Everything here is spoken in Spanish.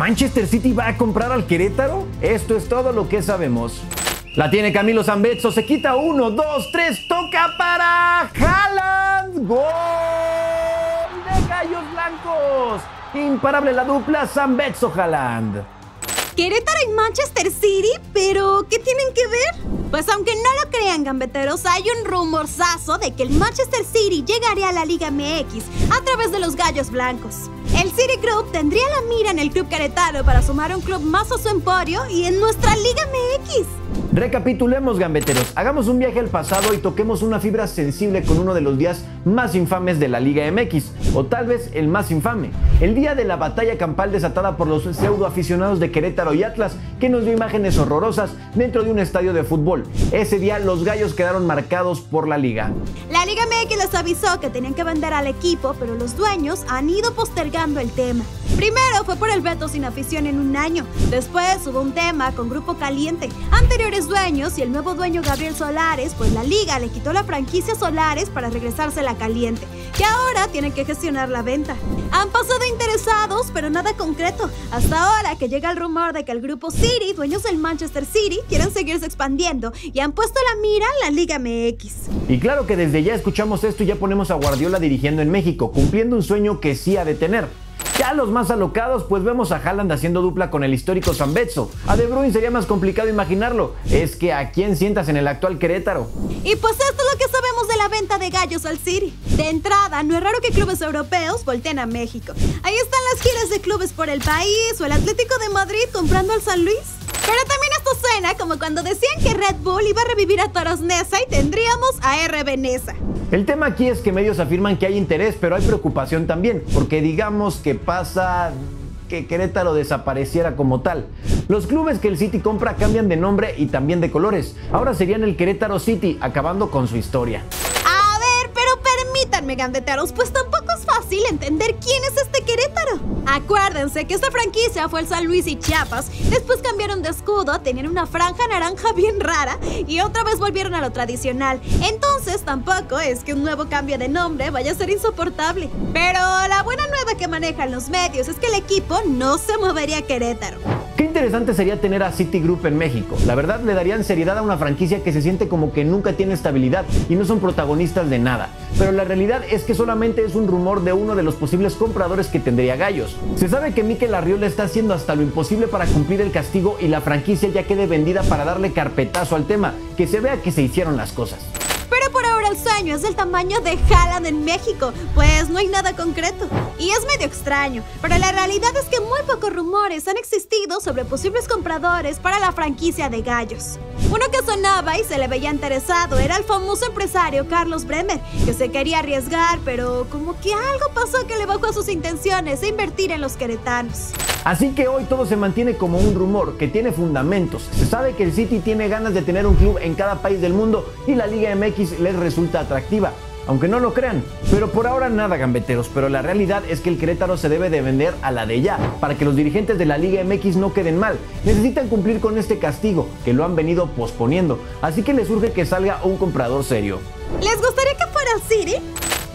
¿Manchester City va a comprar al Querétaro? Esto es todo lo que sabemos. La tiene Camilo Zambetso, se quita 1, 2, 3, toca para Haaland. ¡Gol de Gallos Blancos! Imparable la dupla Zambetso-Haaland. Querétaro y Manchester City, pero ¿qué tienen que ver? Pues aunque no lo crean, gambeteros, hay un rumorzazo de que el Manchester City llegaría a la Liga MX a través de los Gallos Blancos. El City Group tendría la mira en el club queretano para sumar un club más a su emporio y en nuestra Liga MX. Recapitulemos, gambeteros, hagamos un viaje al pasado y toquemos una fibra sensible con uno de los días más infames de la Liga MX, o tal vez el más infame, el día de la batalla campal desatada por los pseudo aficionados de Querétaro y Atlas, que nos dio imágenes horrorosas dentro de un estadio de fútbol. Ese día los gallos quedaron marcados por la liga. La Liga MX les avisó que tenían que vender al equipo, pero los dueños han ido postergando el tema. Primero fue por el veto sin afición en un año, después hubo un tema con Grupo Caliente, anteriores dueños y el nuevo dueño Gabriel Solares, pues la liga le quitó la franquicia Solares para regresársela a Caliente, que ahora tienen que gestionar la venta. Han pasado interesados, pero nada concreto, hasta ahora que llega el rumor de que el Grupo City, dueños del Manchester City, quieren seguirse expandiendo y han puesto la mira en la Liga MX. Y claro que desde ya escuchamos esto y ya ponemos a Guardiola dirigiendo en México, cumpliendo un sueño que sí ha de tener. Ya los más alocados, pues vemos a Haaland haciendo dupla con el histórico Zambetso. A De Bruyne sería más complicado imaginarlo. Es que ¿a quién sientas en el actual Querétaro? Y pues esto es lo que sabemos de la venta de gallos al City. De entrada, no es raro que clubes europeos volteen a México. Ahí están las giras de clubes por el país o el Atlético de Madrid comprando al San Luis. Pero también esto suena como cuando decían que Red Bull iba a revivir a Toros Neza y tendríamos a RB Neza. El tema aquí es que medios afirman que hay interés, pero hay preocupación también, porque digamos que pasa que Querétaro desapareciera como tal. Los clubes que el City compra cambian de nombre y también de colores. Ahora serían el Querétaro City, acabando con su historia. A ver, pero permítanme, gambeteros, pues tampoco es fácil entender quién es este Querétaro. Acuérdense que esta franquicia fue el San Luis y Chiapas, después cambiaron de escudo, tenían una franja naranja bien rara y otra vez volvieron a lo tradicional. Entonces tampoco es que un nuevo cambio de nombre vaya a ser insoportable. Pero la buena nueva que manejan los medios es que el equipo no se movería a Querétaro. Qué interesante sería tener a City Group en México. La verdad le darían seriedad a una franquicia que se siente como que nunca tiene estabilidad y no son protagonistas de nada. Pero la realidad es que solamente es un rumor de uno de los posibles compradores que tendría Gallos. Se sabe que Mikel Arriola está haciendo hasta lo imposible para cumplir el castigo y la franquicia ya quede vendida para darle carpetazo al tema, que se vea que se hicieron las cosas. Pero por ahora el sueño es del tamaño de Haaland en México, pues no hay nada concreto. Y es medio extraño, pero la realidad es que muy pocos rumores han existido sobre posibles compradores para la franquicia de Gallos. Uno que sonaba y se le veía interesado era el famoso empresario Carlos Bremer, que se quería arriesgar, pero como que algo pasó que le bajó a sus intenciones de invertir en los queretanos. Así que hoy todo se mantiene como un rumor que tiene fundamentos. Se sabe que el City tiene ganas de tener un club en cada país del mundo y la Liga MX les resulta atractiva, aunque no lo crean. Pero por ahora nada, gambeteros, pero la realidad es que el Querétaro se debe de vender a la de ya, para que los dirigentes de la Liga MX no queden mal. Necesitan cumplir con este castigo, que lo han venido posponiendo, así que les urge que salga un comprador serio. ¿Les gustaría que fuera el City?